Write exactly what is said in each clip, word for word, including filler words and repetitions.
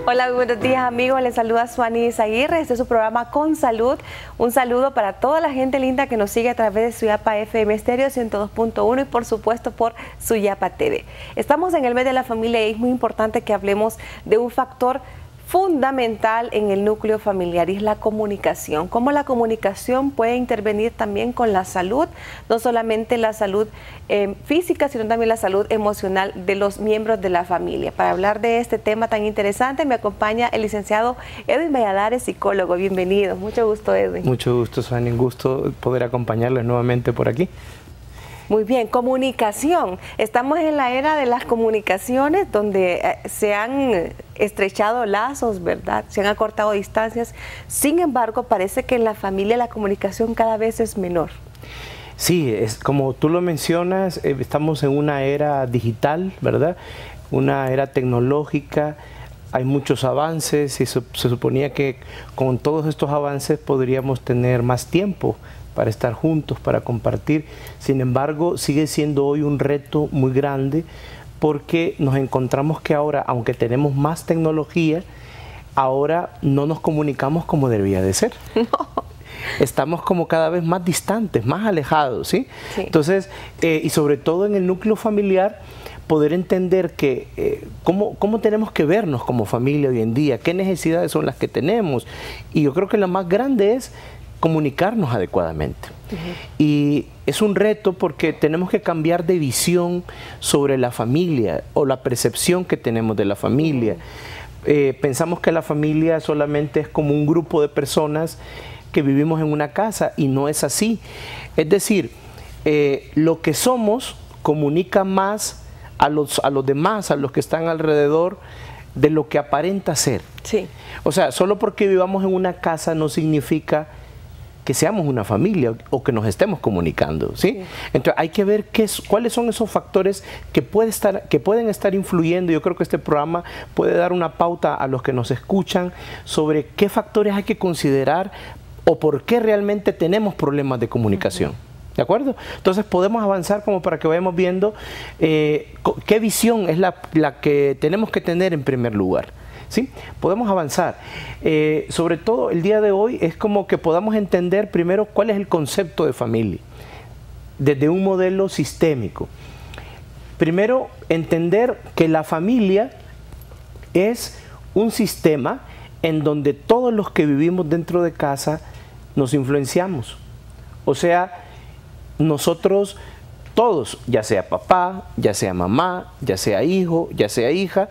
Hola, buenos días amigos, les saluda Suani Aguirre, este es su programa Con Salud. Un saludo para toda la gente linda que nos sigue a través de Suyapa F M Estéreo ciento dos punto uno y por supuesto por Suyapa T V. Estamos en el mes de la familia y es muy importante que hablemos de un factor fundamental en el núcleo familiar y es la comunicación. Cómo la comunicación puede intervenir también con la salud, no solamente la salud eh, física, sino también la salud emocional de los miembros de la familia. Para hablar de este tema tan interesante me acompaña el licenciado Edwin Valladares, psicólogo. Bienvenido. Mucho gusto, Edwin. Mucho gusto, Suani. Un gusto poder acompañarles nuevamente por aquí. Muy bien, comunicación. Estamos en la era de las comunicaciones donde eh, se han estrechado lazos, ¿verdad? Se han acortado distancias. Sin embargo, parece que en la familia la comunicación cada vez es menor. Sí, es como tú lo mencionas, eh, estamos en una era digital, ¿verdad? Una era tecnológica. Hay muchos avances y se, se suponía que con todos estos avances podríamos tener más tiempo para estar juntos, para compartir. Sin embargo, sigue siendo hoy un reto muy grande porque nos encontramos que ahora, aunque tenemos más tecnología, ahora no nos comunicamos como debería de ser. No. Estamos como cada vez más distantes, más alejados, ¿sí? Sí. Entonces, eh, y sobre todo en el núcleo familiar, poder entender que eh, cómo, cómo tenemos que vernos como familia hoy en día, qué necesidades son las que tenemos. Y yo creo que la más grande es comunicarnos adecuadamente. Uh-huh. Y es un reto porque tenemos que cambiar de visión sobre la familia o la percepción que tenemos de la familia. Uh-huh. eh, pensamos que la familia solamente es como un grupo de personas que vivimos en una casa y no es así. Es decir, eh, lo que somos comunica más a los, a los demás, a los que están alrededor, de lo que aparenta ser. Sí. O sea, solo porque vivamos en una casa no significa que seamos una familia o que nos estemos comunicando, ¿sí? Sí. Entonces hay que ver qué es, cuáles son esos factores que, puede estar, que pueden estar influyendo. Yo creo que este programa puede dar una pauta a los que nos escuchan sobre qué factores hay que considerar o por qué realmente tenemos problemas de comunicación. Uh-huh. ¿De acuerdo? Entonces podemos avanzar como para que vayamos viendo eh, qué visión es la, la que tenemos que tener en primer lugar. ¿Sí? Podemos avanzar. Eh, sobre todo el día de hoy es como que podamos entender primero cuál es el concepto de familia, desde un modelo sistémico. Primero, entender que la familia es un sistema en donde todos los que vivimos dentro de casa nos influenciamos. O sea, nosotros todos, ya sea papá, ya sea mamá, ya sea hijo, ya sea hija,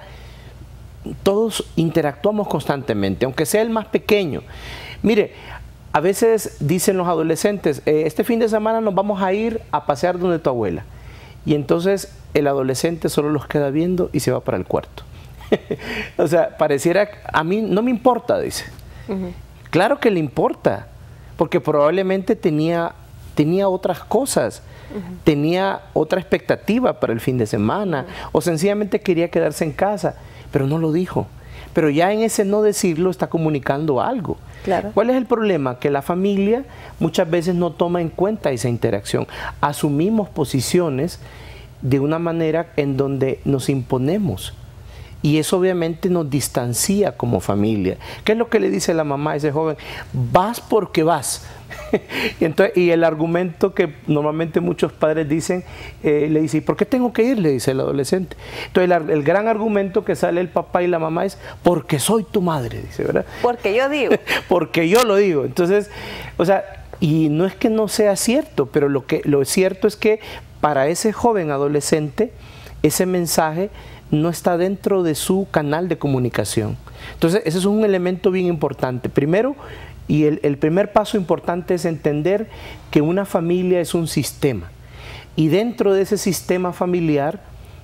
todos interactuamos constantemente, aunque sea el más pequeño. Mire, a veces dicen los adolescentes, eh, este fin de semana nos vamos a ir a pasear donde tu abuela. Y entonces el adolescente solo los queda viendo y se va para el cuarto. O sea, pareciera, a mí no me importa, dice. Uh-huh. Claro que le importa, porque probablemente tenía, tenía otras cosas. Uh-huh. Tenía otra expectativa para el fin de semana, uh-huh. o sencillamente quería quedarse en casa. Pero no lo dijo. Pero ya en ese no decirlo está comunicando algo. Claro. ¿Cuál es el problema? Que la familia muchas veces no toma en cuenta esa interacción. Asumimos posiciones de una manera en donde nos imponemos. Y eso obviamente nos distancia como familia. ¿Qué es lo que le dice la mamá a ese joven? Vas porque vas. y, entonces, y el argumento que normalmente muchos padres dicen, eh, le dice, ¿y por qué tengo que ir? Le dice el adolescente. Entonces el, el gran argumento que sale el papá y la mamá es, porque soy tu madre, dice, ¿verdad? Porque yo digo. Porque yo lo digo. Entonces, o sea, y no es que no sea cierto, pero lo, que, lo cierto es que para ese joven adolescente, ese mensaje no está dentro de su canal de comunicación. Entonces, ese es un elemento bien importante. Primero, y el, el primer paso importante es entender que una familia es un sistema. Y dentro de ese sistema familiar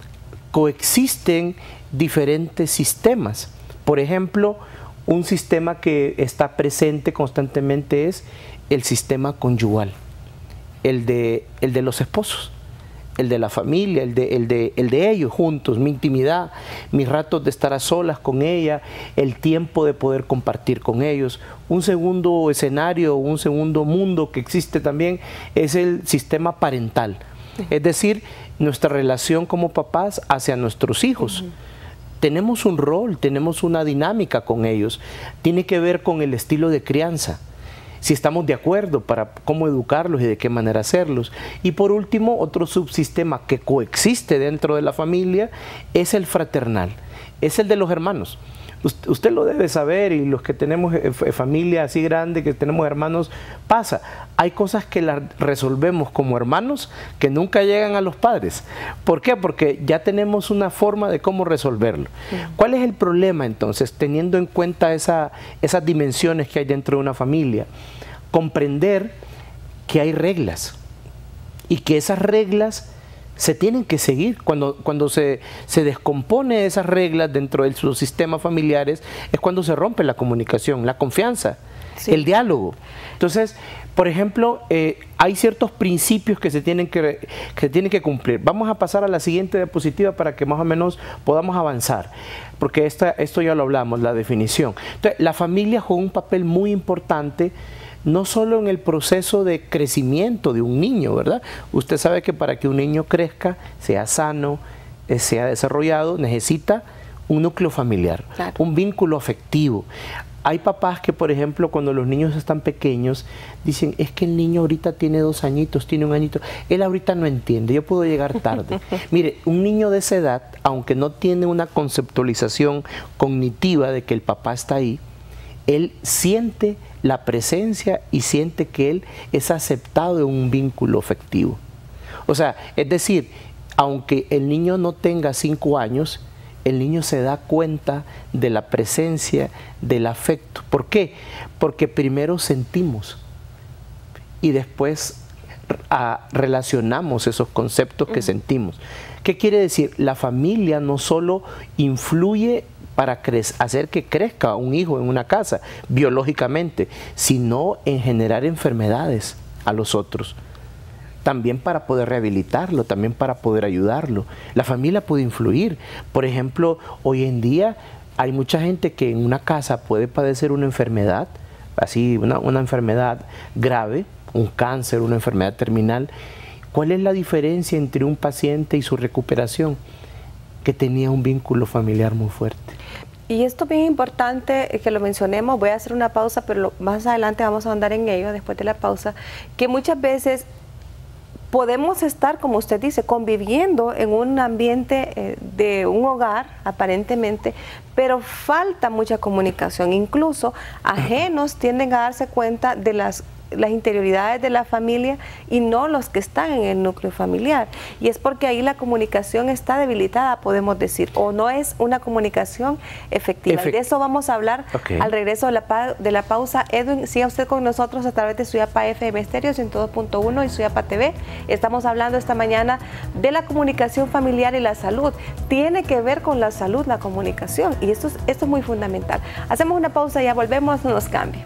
coexisten diferentes sistemas. Por ejemplo, un sistema que está presente constantemente es el sistema conyugal, el de, el de los esposos. El de la familia, el de, el, de, el de ellos juntos, mi intimidad, mis ratos de estar a solas con ella, el tiempo de poder compartir con ellos. Un segundo escenario, un segundo mundo que existe también es el sistema parental. Es decir, nuestra relación como papás hacia nuestros hijos. Uh-huh. tenemos un rol, tenemos una dinámica con ellos. Tiene que ver con el estilo de crianza, si estamos de acuerdo para cómo educarlos y de qué manera hacerlos. Y por último, otro subsistema que coexiste dentro de la familia es el fraternal, es el de los hermanos. Usted lo debe saber, y los que tenemos familia así grande, que tenemos hermanos, pasa. Hay cosas que las resolvemos como hermanos que nunca llegan a los padres. ¿Por qué? Porque ya tenemos una forma de cómo resolverlo. ¿Cuál es el problema entonces, teniendo en cuenta esa, esas dimensiones que hay dentro de una familia? Comprender que hay reglas y que esas reglas se tienen que seguir. Cuando, cuando se, se descompone esas reglas dentro de sus sistemas familiares, es cuando se rompe la comunicación, la confianza, sí, el diálogo. Entonces, por ejemplo, eh, hay ciertos principios que se, tienen que, que se tienen que cumplir. Vamos a pasar a la siguiente diapositiva para que más o menos podamos avanzar, porque esta, esto ya lo hablamos, la definición. Entonces, la familia juega un papel muy importante, no solo en el proceso de crecimiento de un niño, ¿verdad? Usted sabe que para que un niño crezca, sea sano, sea desarrollado, necesita un núcleo familiar, claro, un vínculo afectivo. Hay papás que, por ejemplo, cuando los niños están pequeños, dicen, es que el niño ahorita tiene dos añitos, tiene un añito, él ahorita no entiende, yo puedo llegar tarde. Mire, un niño de esa edad, aunque no tiene una conceptualización cognitiva de que el papá está ahí, él siente la presencia y siente que él es aceptado en un vínculo afectivo. O sea, es decir, aunque el niño no tenga cinco años, el niño se da cuenta de la presencia, del afecto. ¿Por qué? Porque primero sentimos y después a, relacionamos esos conceptos que sentimos. ¿Qué quiere decir? La familia no solo influye para hacer que crezca un hijo en una casa biológicamente, sino en generar enfermedades a los otros. También para poder rehabilitarlo, también para poder ayudarlo. La familia puede influir. Por ejemplo, hoy en día hay mucha gente que en una casa puede padecer una enfermedad, así una, una enfermedad grave, un cáncer, una enfermedad terminal. ¿Cuál es la diferencia entre un paciente y su recuperación? Que tenía un vínculo familiar muy fuerte. Y esto es bien importante que lo mencionemos. Voy a hacer una pausa, pero lo, más adelante vamos a andar en ello después de la pausa, que muchas veces podemos estar, como usted dice, conviviendo en un ambiente eh, de un hogar, aparentemente, pero falta mucha comunicación. Incluso ajenos tienden a darse cuenta de las las interioridades de la familia y no los que están en el núcleo familiar. Y es porque ahí la comunicación está debilitada, podemos decir, o no es una comunicación efectiva. Efect y de eso vamos a hablar okay. al regreso de la, pa de la pausa. Edwin, siga usted con nosotros a través de Suyapa F M Estéreo ciento dos punto uno y Suyapa T V. Estamos hablando esta mañana de la comunicación familiar y la salud. Tiene que ver con la salud, la comunicación, y esto es, esto es muy fundamental. Hacemos una pausa y ya volvemos, no nos cambie.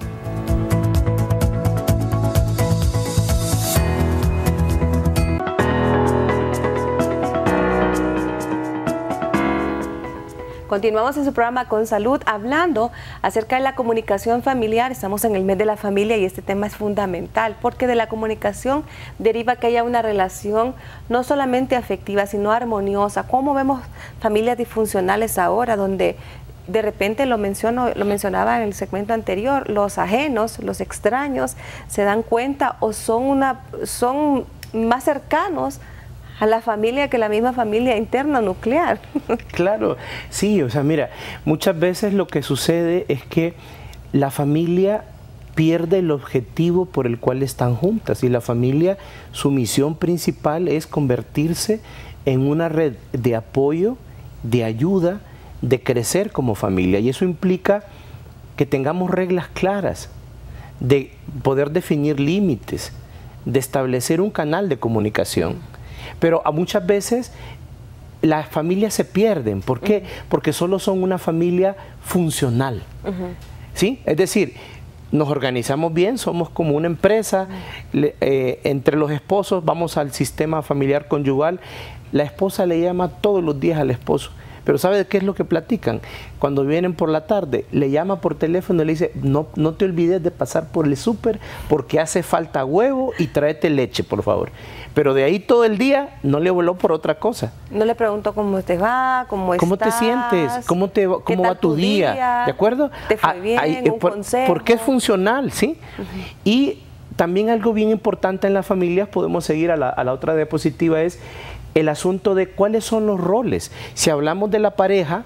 Continuamos en su programa Con Salud, hablando acerca de la comunicación familiar. Estamos en el mes de la familia y este tema es fundamental, porque de la comunicación deriva que haya una relación no solamente afectiva, sino armoniosa. ¿Cómo vemos familias disfuncionales ahora, donde de repente, lo, menciono, lo mencionaba en el segmento anterior, los ajenos, los extraños, se dan cuenta o son, una, son más cercanos a la familia que la misma familia interna nuclear? Claro, sí, o sea, mira, muchas veces lo que sucede es que la familia pierde el objetivo por el cual están juntas, y la familia, su misión principal es convertirse en una red de apoyo, de ayuda, de crecer como familia, y eso implica que tengamos reglas claras, de poder definir límites, de establecer un canal de comunicación. Pero a muchas veces las familias se pierden. ¿Por qué? Uh-huh. Porque solo son una familia funcional. Uh-huh. ¿Sí? Es decir, nos organizamos bien, somos como una empresa, uh-huh. le, eh, entre los esposos vamos al sistema familiar conyugal, la esposa le llama todos los días al esposo, pero ¿sabe de qué es lo que platican? Cuando vienen por la tarde, le llama por teléfono y le dice, no, no te olvides de pasar por el súper porque hace falta huevo y tráete leche, por favor. Pero de ahí todo el día no le voló por otra cosa. No le preguntó cómo te va, cómo estás. ¿Cómo te sientes? ¿Cómo, te, cómo va tu día? día? ¿De acuerdo? ¿Te fue bien? Hay, un por, consejo. Porque es funcional, ¿sí? Uh-huh. Y también algo bien importante en las familias, podemos seguir a la, a la otra diapositiva, es el asunto de cuáles son los roles. Si hablamos de la pareja,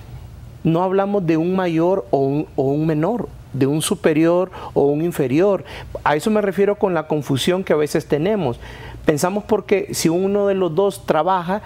no hablamos de un mayor o un, o un menor, de un superior o un inferior. A eso me refiero con la confusión que a veces tenemos. Pensamos porque si uno de los dos trabaja,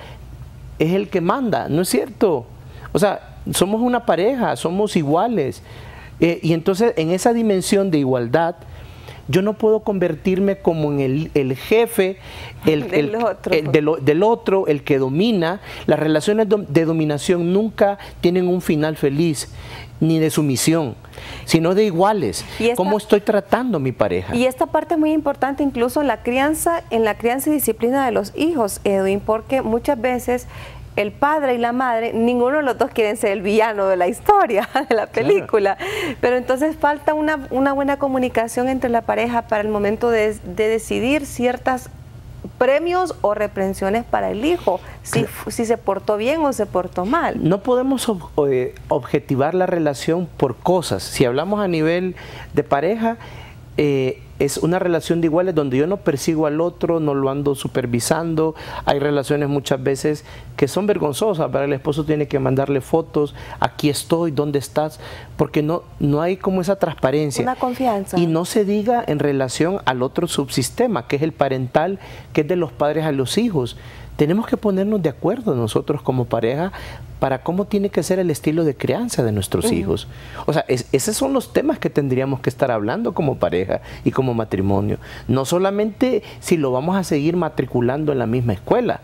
es el que manda, ¿no es cierto? O sea, somos una pareja, somos iguales. Eh, y entonces en esa dimensión de igualdad, yo no puedo convertirme como en el, el jefe el, del, el, otro. El, del, del otro, el que domina. Las relaciones de dominación nunca tienen un final feliz, ni de sumisión, sino de iguales. Esta, ¿Cómo estoy tratando a mi pareja? Y esta parte es muy importante incluso en la crianza, en la crianza y disciplina de los hijos, Edwin, porque muchas veces el padre y la madre, ninguno de los dos quieren ser el villano de la historia, de la película, claro. Pero entonces falta una, una buena comunicación entre la pareja para el momento de, de decidir ciertas premios o reprensiones para el hijo, si, si se portó bien o se portó mal. No podemos ob objetivar la relación por cosas. Si hablamos a nivel de pareja, eh, es una relación de iguales donde yo no persigo al otro, no lo ando supervisando. Hay relaciones muchas veces que son vergonzosas, para el esposo tiene que mandarle fotos, aquí estoy, ¿dónde estás? Porque no, no hay como esa transparencia. Una confianza. Y no se diga en relación al otro subsistema, que es el parental, que es de los padres a los hijos. Tenemos que ponernos de acuerdo nosotros como pareja para cómo tiene que ser el estilo de crianza de nuestros uh-huh. hijos. O sea, es, esos son los temas que tendríamos que estar hablando como pareja y como matrimonio. No solamente si lo vamos a seguir matriculando en la misma escuela.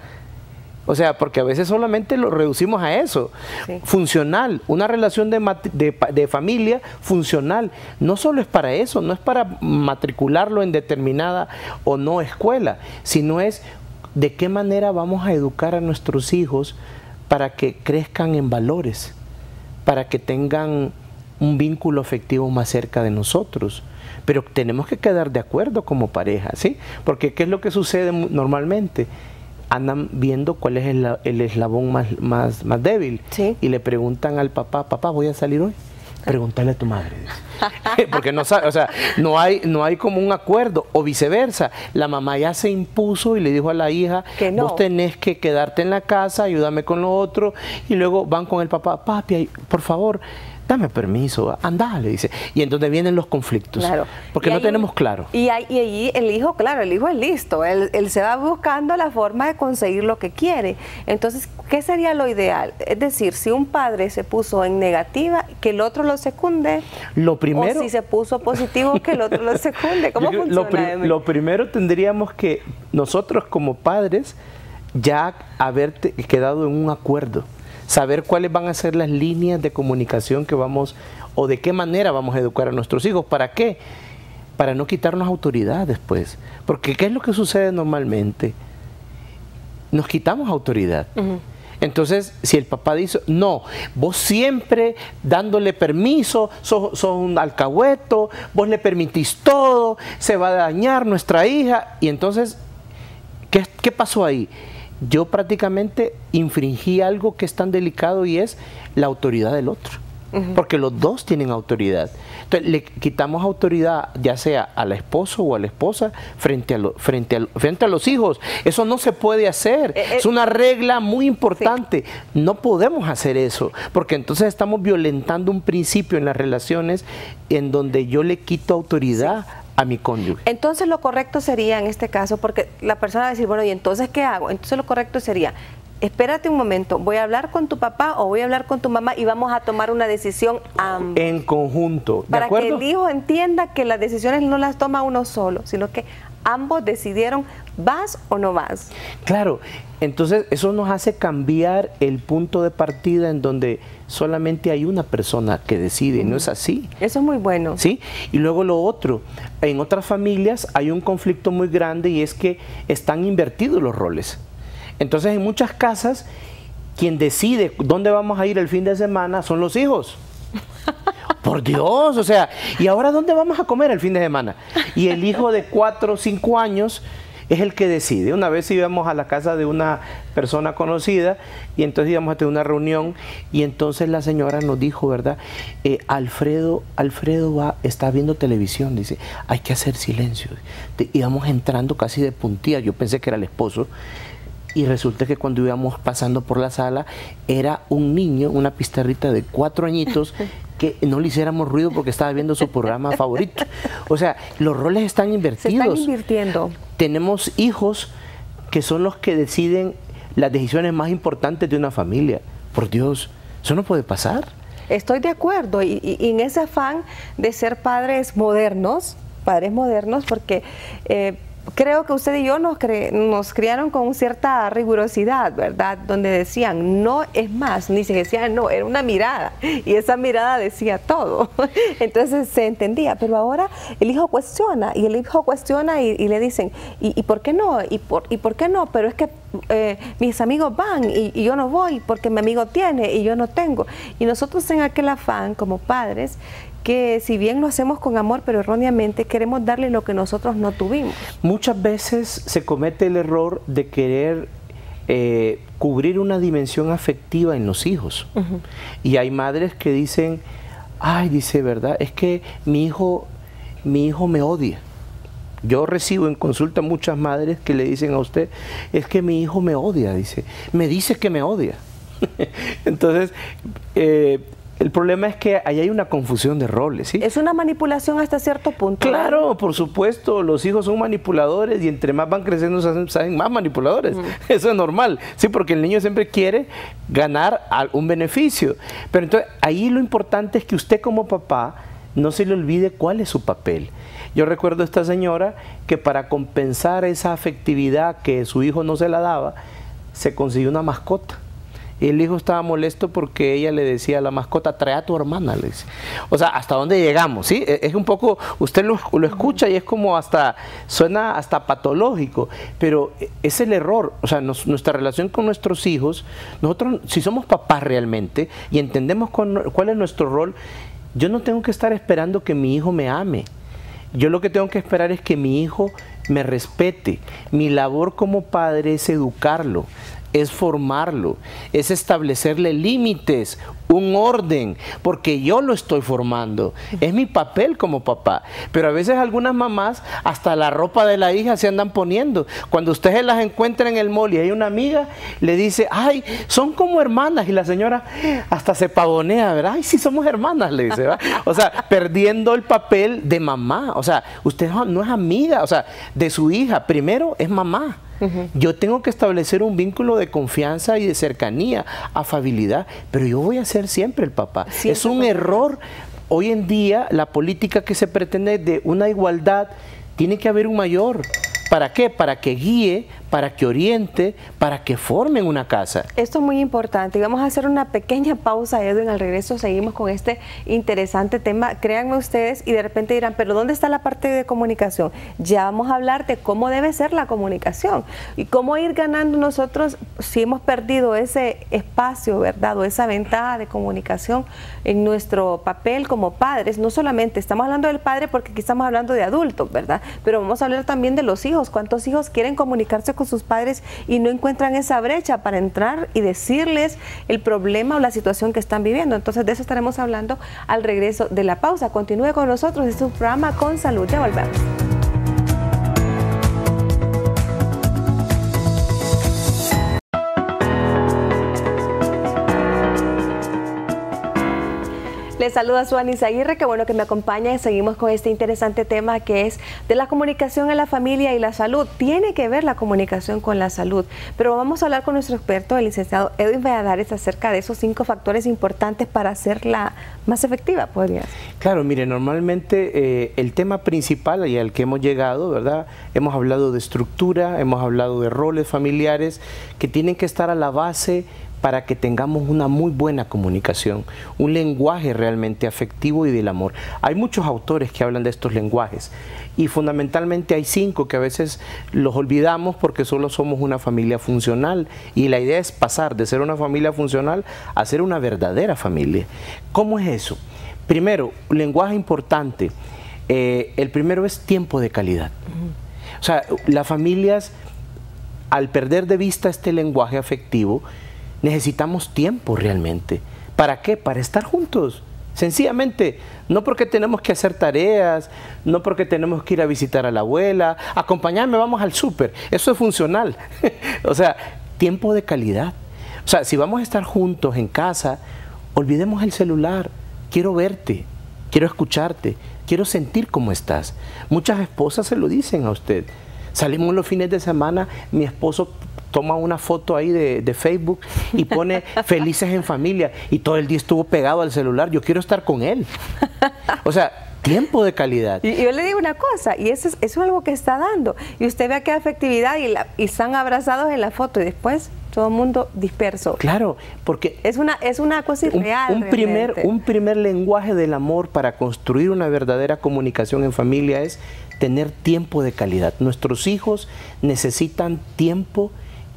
O sea, porque a veces solamente lo reducimos a eso. Sí. Funcional, una relación de, de, de familia funcional. No solo es para eso, no es para matricularlo en determinada o no escuela, sino es de qué manera vamos a educar a nuestros hijos para que crezcan en valores, para que tengan un vínculo afectivo más cerca de nosotros. Pero tenemos que quedar de acuerdo como pareja, ¿sí? Porque ¿qué es lo que sucede normalmente? Andan viendo cuál es el, el eslabón más, más, más débil, ¿sí? Y le preguntan al papá, papá, ¿voy a salir hoy? Pregúntale a tu madre. Porque no sabe, o sea, no hay, no hay como un acuerdo, o viceversa. La mamá ya se impuso y le dijo a la hija, que no. Vos tenés que quedarte en la casa, ayúdame con lo otro, y luego van con el papá, papi, por favor, dame permiso, andá, le dice. Y entonces vienen los conflictos, claro. Porque no tenemos claro. Y ahí, y ahí el hijo, claro, el hijo es listo, él, él se va buscando la forma de conseguir lo que quiere. Entonces, ¿qué sería lo ideal? Es decir, si un padre se puso en negativa, que el otro lo secunde. Lo primero, o si se puso positivo, que el otro lo secunde. ¿Cómo funciona? Lo, pri lo primero tendríamos que nosotros como padres ya haber quedado en un acuerdo. Saber cuáles van a ser las líneas de comunicación que vamos, o de qué manera vamos a educar a nuestros hijos. ¿Para qué? Para no quitarnos autoridad después. Porque ¿qué es lo que sucede normalmente? Nos quitamos autoridad. Uh-huh. Entonces, si el papá dice, no, vos siempre dándole permiso, sos, sos un alcahueto, vos le permitís todo, se va a dañar nuestra hija. Y entonces, ¿qué, qué pasó ahí? Yo prácticamente infringí algo que es tan delicado y es la autoridad del otro. Uh-huh. Porque los dos tienen autoridad. Entonces le quitamos autoridad ya sea al esposo o a la esposa frente a, lo, frente a, frente a los hijos. Eso no se puede hacer. Eh, eh, es una regla muy importante. Sí. No podemos hacer eso porque entonces estamos violentando un principio en las relaciones en donde yo le quito autoridad sí. a mi cónyuge. Entonces lo correcto sería en este caso, porque la persona va a decir, bueno, ¿y entonces qué hago? Entonces lo correcto sería, espérate un momento, voy a hablar con tu papá o voy a hablar con tu mamá y vamos a tomar una decisión ambos. En conjunto, ¿de para acuerdo? Que el hijo entienda que las decisiones no las toma uno solo, sino que ambos decidieron, ¿vas o no vas? Claro, entonces eso nos hace cambiar el punto de partida en donde solamente hay una persona que decide, mm. no es así. Eso es muy bueno. ¿Sí? Y luego lo otro, en otras familias hay un conflicto muy grande y es que están invertidos los roles. Entonces en muchas casas quien decide dónde vamos a ir el fin de semana son los hijos. Por Dios, o sea, ¿y ahora dónde vamos a comer el fin de semana? Y el hijo de cuatro o cinco años es el que decide. Una vez íbamos a la casa de una persona conocida y entonces íbamos a tener una reunión y entonces la señora nos dijo, ¿verdad? Eh, Alfredo, Alfredo va, está viendo televisión, dice, hay que hacer silencio. Te, íbamos entrando casi de puntilla, yo pensé que era el esposo. Y resulta que cuando íbamos pasando por la sala, era un niño, una pizarrita de cuatro añitos, que no le hiciéramos ruido porque estaba viendo su programa favorito. O sea, los roles están invertidos. Se están invirtiendo. Tenemos hijos que son los que deciden las decisiones más importantes de una familia. Por Dios, eso no puede pasar. Estoy de acuerdo. Y, y, y en ese afán de ser padres modernos, padres modernos, porque... Eh, creo que usted y yo nos, cre nos criaron con cierta rigurosidad, ¿verdad? Donde decían, no es más, ni se decía no, era una mirada. Y esa mirada decía todo. Entonces se entendía. Pero ahora el hijo cuestiona, y el hijo cuestiona y, y le dicen, ¿y, ¿y por qué no? ¿Y por, ¿Y por qué no? Pero es que eh, mis amigos van y, y yo no voy porque mi amigo tiene y yo no tengo. Y nosotros en aquel afán, como padres, que si bien lo hacemos con amor, pero erróneamente queremos darle lo que nosotros no tuvimos. Muchas veces se comete el error de querer eh, cubrir una dimensión afectiva en los hijos. Uh-huh. Y hay madres que dicen, ay, dice, ¿verdad? Es que mi hijo, mi hijo me odia. Yo recibo en consulta muchas madres que le dicen a usted, es que mi hijo me odia, dice, me dice que me odia. Entonces, eh, el problema es que ahí hay una confusión de roles, ¿sí? Es una manipulación hasta cierto punto. Claro, ¿no? Por supuesto, los hijos son manipuladores y entre más van creciendo se hacen, se hacen más manipuladores. Mm. Eso es normal, sí, porque el niño siempre quiere ganar un beneficio. Pero entonces ahí lo importante es que usted como papá no se le olvide cuál es su papel. Yo recuerdo a esta señora que para compensar esa afectividad que su hijo no se la daba, se consiguió una mascota. Y el hijo estaba molesto porque ella le decía a la mascota, trae a tu hermana, le dice. O sea, ¿hasta dónde llegamos? ¿Sí? Es un poco, usted lo, lo escucha y es como hasta, suena hasta patológico, pero es el error. O sea, nos, nuestra relación con nuestros hijos, nosotros, si somos papás realmente y entendemos con, cuál es nuestro rol, yo no tengo que estar esperando que mi hijo me ame. Yo lo que tengo que esperar es que mi hijo me respete. Mi labor como padre es educarlo, es formarlo, es establecerle límites, un orden, porque yo lo estoy formando. Es mi papel como papá. Pero a veces algunas mamás hasta la ropa de la hija se andan poniendo. Cuando usted se las encuentra en el mall y hay una amiga, le dice, ay, son como hermanas. Y la señora hasta se pavonea, ¿verdad? Ay, sí, somos hermanas, le dice, ¿verdad? O sea, perdiendo el papel de mamá. O sea, usted no es amiga, o sea, de su hija. Primero es mamá. Uh-huh. Yo tengo que establecer un vínculo de confianza y de cercanía, afabilidad, pero yo voy a ser siempre el papá. Siempre es un error. Hoy en día la política que se pretende de una igualdad, tiene que haber un mayor. ¿Para qué? Para que guíe, para que oriente, para que formen una casa. Esto es muy importante y vamos a hacer una pequeña pausa, Edwin. Al regreso seguimos con este interesante tema. Créanme ustedes y de repente dirán, pero ¿dónde está la parte de comunicación? Ya vamos a hablar de cómo debe ser la comunicación y cómo ir ganando nosotros si hemos perdido ese espacio, ¿verdad? O esa ventaja de comunicación en nuestro papel como padres. No solamente estamos hablando del padre porque aquí estamos hablando de adultos, ¿verdad? Pero vamos a hablar también de los hijos. ¿Cuántos hijos quieren comunicarse con sus padres y no encuentran esa brecha para entrar y decirles el problema o la situación que están viviendo? Entonces de eso estaremos hablando al regreso de la pausa. Continúe con nosotros, este es un programa Con Salud, ya volvemos. Les saluda Suanis Aguirre, que bueno que me acompaña y seguimos con este interesante tema que es de la comunicación en la familia y la salud. Tiene que ver la comunicación con la salud, pero vamos a hablar con nuestro experto, el licenciado Edwin Valladares, acerca de esos cinco factores importantes para hacerla más efectiva, podrías. Claro, mire, normalmente eh, el tema principal y al que hemos llegado, ¿verdad? Hemos hablado de estructura, hemos hablado de roles familiares que tienen que estar a la base para que tengamos una muy buena comunicación, un lenguaje realmente afectivo y del amor. Hay muchos autores que hablan de estos lenguajes y fundamentalmente hay cinco que a veces los olvidamos porque solo somos una familia funcional, y la idea es pasar de ser una familia funcional a ser una verdadera familia. ¿Cómo es eso? Primero, lenguaje importante. Eh, el primero es tiempo de calidad. Uh-huh. O sea, las familias, al perder de vista este lenguaje afectivo, necesitamos tiempo realmente. ¿Para qué? Para estar juntos. Sencillamente, no porque tenemos que hacer tareas, no porque tenemos que ir a visitar a la abuela, acompañarme, vamos al súper. Eso es funcional. O sea, tiempo de calidad. O sea, si vamos a estar juntos en casa, olvidemos el celular. Quiero verte, quiero escucharte, quiero sentir cómo estás. Muchas esposas se lo dicen a usted. Salimos los fines de semana, mi esposo toma una foto ahí de, de Facebook y pone felices en familia, y todo el día estuvo pegado al celular. Yo quiero estar con él. O sea, tiempo de calidad. Y yo le digo una cosa, y eso es, eso es algo que está dando. Y usted ve que afectividad y, la, y están abrazados en la foto, y después todo el mundo disperso. Claro, porque es una, es una cosa irreal. Un, un, primer, un primer lenguaje del amor para construir una verdadera comunicación en familia es tener tiempo de calidad. Nuestros hijos necesitan tiempo,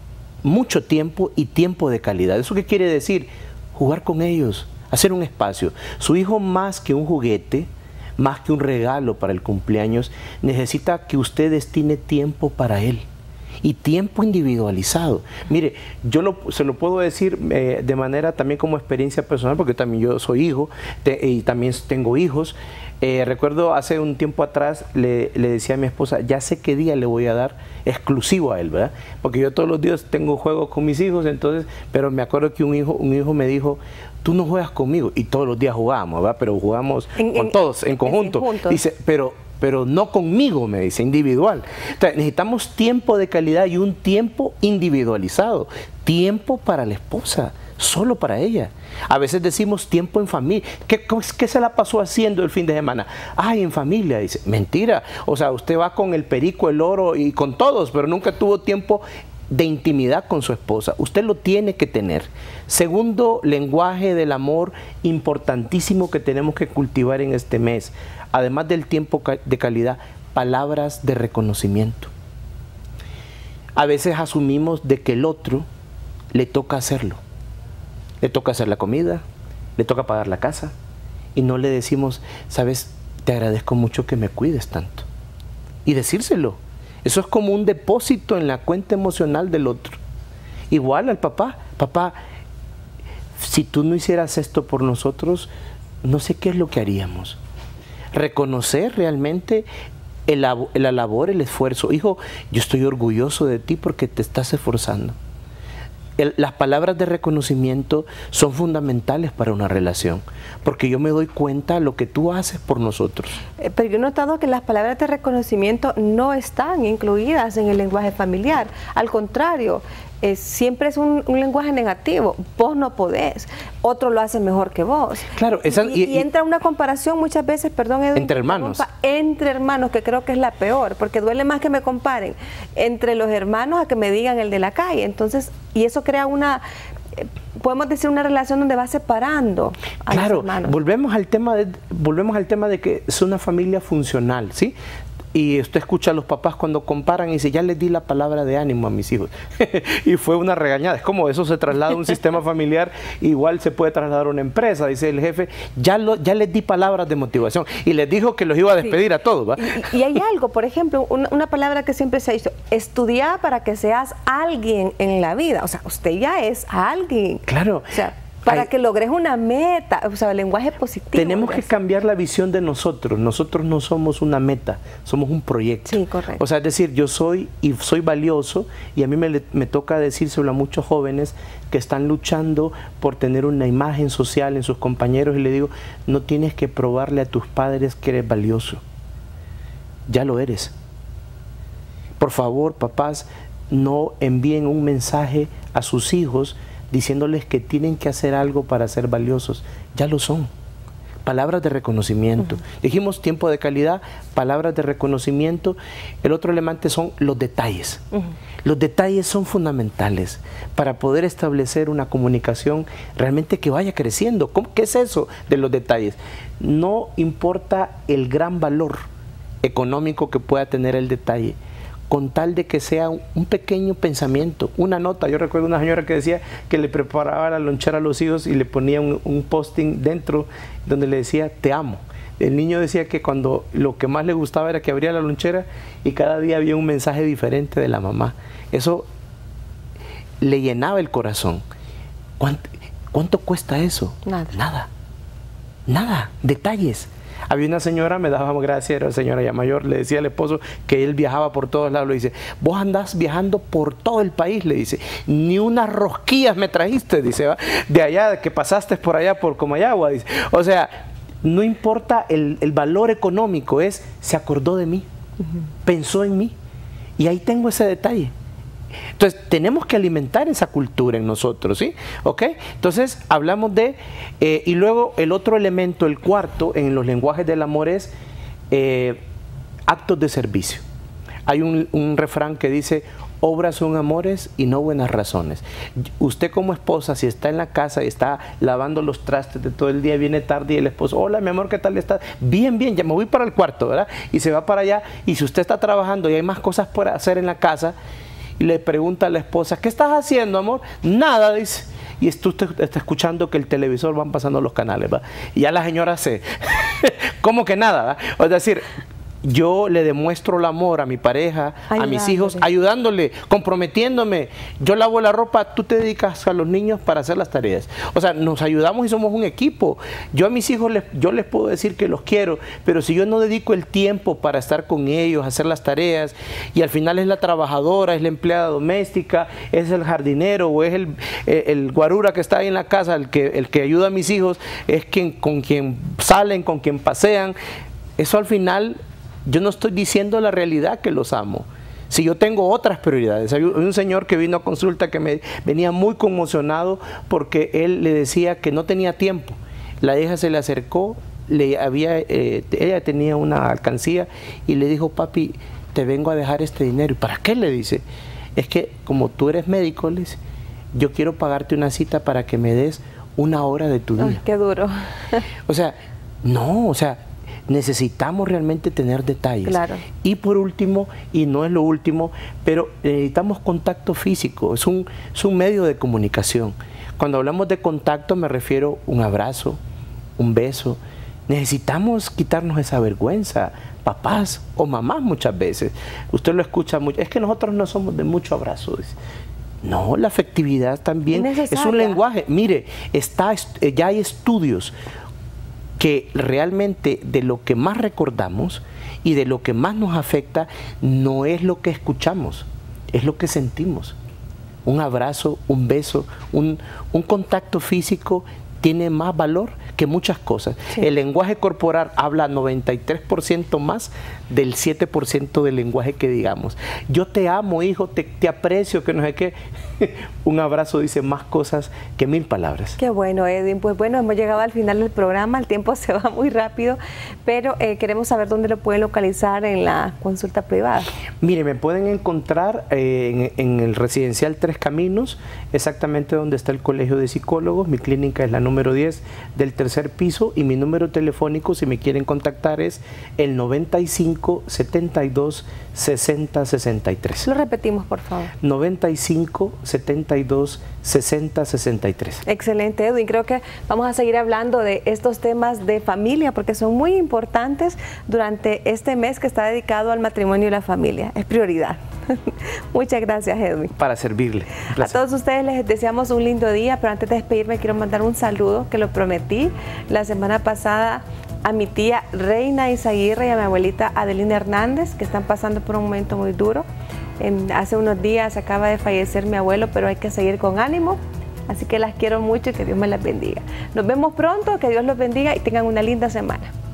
mucho tiempo y tiempo de calidad. ¿Eso qué quiere decir? Jugar con ellos, hacer un espacio. Su hijo, más que un juguete, más que un regalo para el cumpleaños, necesita que usted destine tiempo para él. Y tiempo individualizado. Mire, yo lo, se lo puedo decir eh, de manera también como experiencia personal, porque también yo soy hijo te, y también tengo hijos. Eh, recuerdo hace un tiempo atrás le, le decía a mi esposa, ya sé qué día le voy a dar exclusivo a él, ¿verdad? Porque yo todos los días tengo juegos con mis hijos, entonces, pero me acuerdo que un hijo, un hijo me dijo, tú no juegas conmigo, y todos los días jugábamos, ¿verdad? Pero jugamos en, con en, todos, en conjunto. Dice, pero... pero no conmigo, me dice, individual. Entonces, necesitamos tiempo de calidad y un tiempo individualizado. Tiempo para la esposa, solo para ella. A veces decimos tiempo en familia. ¿Qué, qué se la pasó haciendo el fin de semana? Ay, en familia, dice. Mentira. O sea, usted va con el perico, el oro y con todos, pero nunca tuvo tiempo de intimidad con su esposa. Usted lo tiene que tener. Segundo lenguaje del amor importantísimo que tenemos que cultivar en este mes, además del tiempo de calidad, palabras de reconocimiento. A veces asumimos de que el otro le toca hacerlo. Le toca hacer la comida, le toca pagar la casa, y no le decimos, sabes, te agradezco mucho que me cuides tanto. Y decírselo. Eso es como un depósito en la cuenta emocional del otro. Igual al papá. Papá, si tú no hicieras esto por nosotros, no sé qué es lo que haríamos. Reconocer realmente el, la labor, el esfuerzo. Hijo, yo estoy orgulloso de ti porque te estás esforzando. El, las palabras de reconocimiento son fundamentales para una relación, porque yo me doy cuenta de lo que tú haces por nosotros. Eh, pero yo he notado que las palabras de reconocimiento no están incluidas en el lenguaje familiar. Al contrario, eh, siempre es un, un lenguaje negativo. Vos no podés, otro lo hace mejor que vos. Claro, esa, y, y, y entra una comparación muchas veces, perdón, Edwin, entre hermanos. Entre hermanos, que creo que es la peor, porque duele más que me comparen entre los hermanos a que me digan el de la calle. Entonces, y eso crea una, eh, podemos decir, una relación donde va separando a claro, los hermanos. Volvemos al tema de, volvemos al tema de que es una familia funcional, ¿sí? Y usted escucha a los papás cuando comparan y dice, ya les di la palabra de ánimo a mis hijos. Y fue una regañada. Es como eso se traslada a un sistema familiar, igual se puede trasladar a una empresa. Dice el jefe, ya, lo, ya les di palabras de motivación. Y les dijo que los iba a despedir sí. a todos, ¿va? Y, y hay algo, por ejemplo, una, una palabra que siempre se ha dicho, estudiar para que seas alguien en la vida. O sea, usted ya es alguien. Claro. O sea, para Ay, que logres una meta, o sea, el lenguaje positivo. Tenemos que cambiar la visión de nosotros. Nosotros no somos una meta, somos un proyecto. Sí, correcto. O sea, es decir, yo soy y soy valioso, y a mí me, me toca decírselo a muchos jóvenes que están luchando por tener una imagen social en sus compañeros, y le digo, no tienes que probarle a tus padres que eres valioso. Ya lo eres. Por favor, papás, no envíen un mensaje a sus hijos diciéndoles que tienen que hacer algo para ser valiosos. Ya lo son. Palabras de reconocimiento. Uh-huh. Dijimos tiempo de calidad, palabras de reconocimiento. El otro elemento son los detalles. Uh-huh. Los detalles son fundamentales para poder establecer una comunicación realmente que vaya creciendo. ¿Cómo? ¿Qué es eso de los detalles? No importa el gran valor económico que pueda tener el detalle, con tal de que sea un pequeño pensamiento, una nota. Yo recuerdo una señora que decía que le preparaba la lonchera a los hijos y le ponía un, un posting dentro donde le decía te amo. El niño decía que cuando lo que más le gustaba era que abría la lonchera y cada día había un mensaje diferente de la mamá. Eso le llenaba el corazón. ¿Cuánto, cuánto cuesta eso? Nada. Nada. Nada. Detalles. Había una señora, me daba gracia, era una señora ya mayor, le decía al esposo que él viajaba por todos lados, le dice, vos andás viajando por todo el país, le dice, ni unas rosquillas me trajiste, dice, ¿va? De allá, que pasaste por allá, por Comayagua, dice. O sea, no importa el, el valor económico, es, se acordó de mí, uh-huh. pensó en mí, y ahí tengo ese detalle. Entonces, tenemos que alimentar esa cultura en nosotros, ¿sí? ¿Ok? Entonces, hablamos de... Eh, y luego, el otro elemento, el cuarto, en los lenguajes del amor es eh, actos de servicio. Hay un, un refrán que dice, obras son amores y no buenas razones. Usted como esposa, si está en la casa y está lavando los trastes de todo el día, viene tarde y el esposo, hola mi amor, ¿qué tal está? Bien, bien, ya me voy para el cuarto, ¿verdad? Y se va para allá, y si usted está trabajando y hay más cosas por hacer en la casa, y le pregunta a la esposa, ¿qué estás haciendo, amor? Nada, dice. Y usted está escuchando que el televisor van pasando los canales, ¿va? Y ya la señora se... ¿Cómo que nada? ¿va? Es decir, yo le demuestro el amor a mi pareja, ayudándole. A mis hijos, ayudándole, comprometiéndome. Yo lavo la ropa, tú te dedicas a los niños para hacer las tareas. O sea, nos ayudamos y somos un equipo. Yo a mis hijos, les, yo les puedo decir que los quiero, pero si yo no dedico el tiempo para estar con ellos, hacer las tareas, y al final es la trabajadora, es la empleada doméstica, es el jardinero o es el, el, el guarura que está ahí en la casa, el que, el que ayuda a mis hijos, es quien, con quien salen, con quien pasean, eso al final... Yo no estoy diciendo la realidad que los amo. Si yo tengo otras prioridades. Hay un señor que vino a consulta que me venía muy conmocionado porque él le decía que no tenía tiempo. La hija se le acercó, le había, eh, ella tenía una alcancía y le dijo, papi, te vengo a dejar este dinero. ¿Y para qué? Le dice. Es que como tú eres médico, le dice, yo quiero pagarte una cita para que me des una hora de tu día. Ay, qué duro. O sea, no, o sea, necesitamos realmente tener detalles. Claro. Y por último, y no es lo último, pero necesitamos contacto físico, es un, es un medio de comunicación. Cuando hablamos de contacto me refiero a un abrazo, un beso. Necesitamos quitarnos esa vergüenza, papás o mamás muchas veces. Usted lo escucha mucho, es que nosotros no somos de mucho abrazo, dice. No, la afectividad también es, es un lenguaje. Mire, está, ya hay estudios que realmente de lo que más recordamos y de lo que más nos afecta no es lo que escuchamos, es lo que sentimos. Un abrazo, un beso, un, un contacto físico tiene más valor que muchas cosas. Sí. El lenguaje corporal habla noventa y tres por ciento más del siete por ciento del lenguaje que digamos. Yo te amo, hijo, te, te aprecio, que no sé qué. Un abrazo dice más cosas que mil palabras. Qué bueno, Edwin. Pues bueno, hemos llegado al final del programa, el tiempo se va muy rápido, pero eh, queremos saber dónde lo pueden localizar en la consulta privada. Mire, me pueden encontrar eh, en, en el residencial Tres Caminos, exactamente donde está el Colegio de Psicólogos. Mi clínica es la número diez del tercer piso y mi número telefónico, si me quieren contactar, es el noventa y cinco, setenta y dos, sesenta, sesenta y tres. Lo repetimos, por favor. noventa y cinco, setenta y dos, sesenta, sesenta y tres. Excelente, Edwin. Creo que vamos a seguir hablando de estos temas de familia porque son muy importantes durante este mes que está dedicado al matrimonio y la familia. Es prioridad. Muchas gracias, Edwin. Para servirle. A todos ustedes les deseamos un lindo día, pero antes de despedirme quiero mandar un saludo que lo prometí la semana pasada a mi tía Reina Izaguirre y a mi abuelita Adelina Hernández, que están pasando por un momento muy duro. En, hace unos días acaba de fallecer mi abuelo, pero hay que seguir con ánimo. Así que las quiero mucho y que Dios me las bendiga. Nos vemos pronto, que Dios los bendiga y tengan una linda semana.